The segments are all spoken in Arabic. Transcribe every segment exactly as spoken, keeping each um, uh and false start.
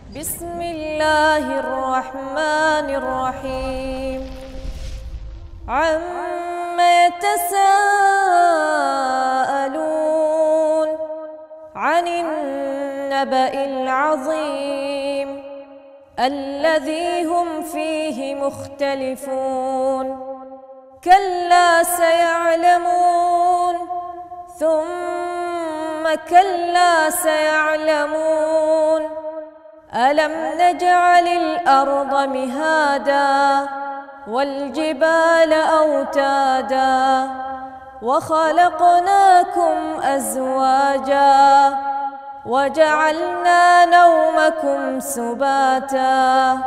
بسم الله الرحمن الرحيم. عم يتساءلون عن النبأ العظيم الذي هم فيه مختلفون. كلا سيعلمون ثم كلا سيعلمون. ألم نجعل الأرض مهادا والجبال أوتادا وخلقناكم أزواجا وجعلنا نومكم سباتا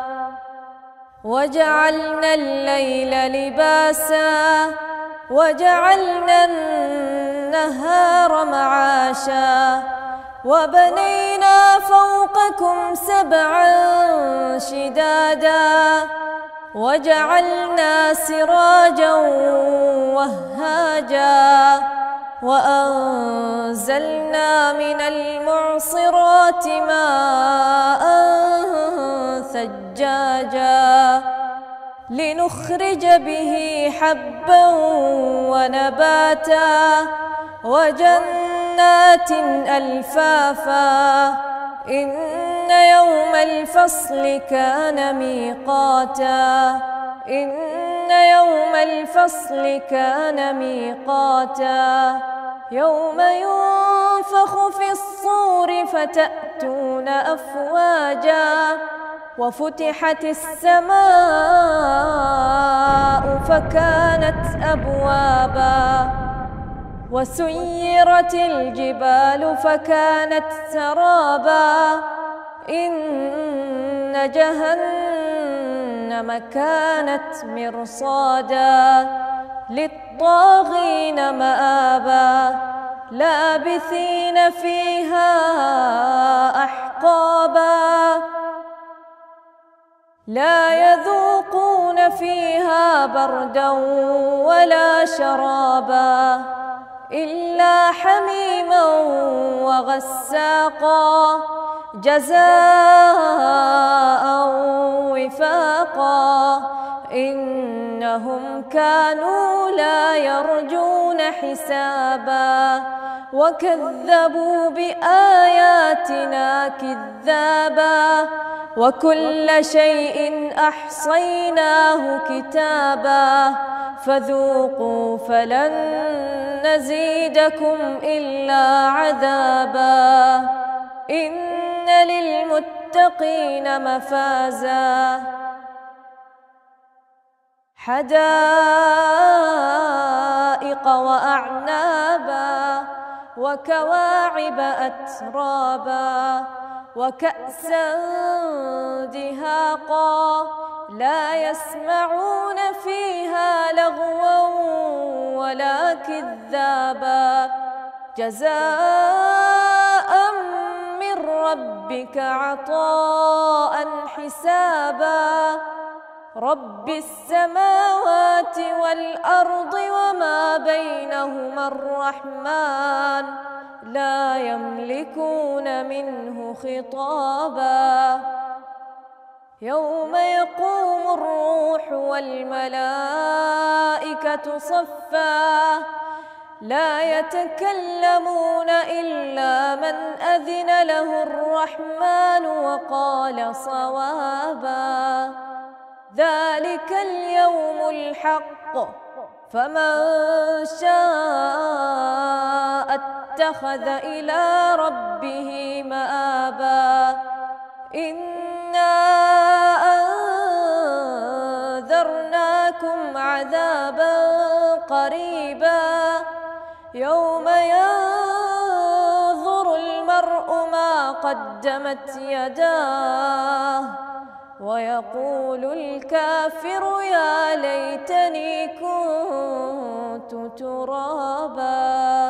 وجعلنا الليل لباسا وجعلنا النهار معاشا وبنينا فوقكم سبعا شدادا وجعلنا سراجا وهاجا وأنزلنا من المعصرات ماء ثجاجا لنخرج به حبا ونباتا وجنات ألفافا. إن يوم الفصل كان ميقاتا إن يوم الفصل كان ميقاتا. يوم ينفخ في الصور فتأتون أفواجا وفتحت السماء فكانت أبوابا وسيرت الجبال فكانت سرابا. إن جهنم كانت مرصادا للطاغين مآبا لابثين فيها أحقابا لا يذوقون فيها بردا ولا شرابا إلا حميما وغساقا جزاء وفاقا. إنهم كانوا لا يرجون حسابا وكذبوا بآياتنا كذابا وكل شيء أحصيناه كتابا فذوقوا فلن نزيدكم إلا عذابا. إن للمتقين مفازا حدائق وأعنابا وكواعب أترابا وكأسا دهاقا لا يسمعون فيها لغوا ولا كذابا جزاء من ربك عطاء حسابا. رب السماوات والأرض وما بينهما الرحمن لا يملكون منه خطابا. يوم يقوم الروح والملائكة صفا لا يتكلمون إلا من أذن له الرحمن وقال صوابا. ذلك اليوم الحق فمن شاء اتخذ إلى ربه مآبا. إنا أنذرناكم عذابا قريبا يوم ينظر المرء ما قدمت يداه ويقول الكافر يا ليتني كنت ترابا.